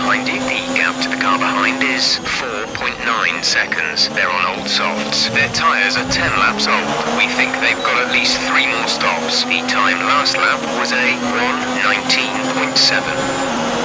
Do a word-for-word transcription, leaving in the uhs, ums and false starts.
behind you. The gap to the car behind is four point nine seconds. They're on old softs. Their tyres are ten laps old. We think they've got at least three more stops. The time last lap was a one nineteen point seven.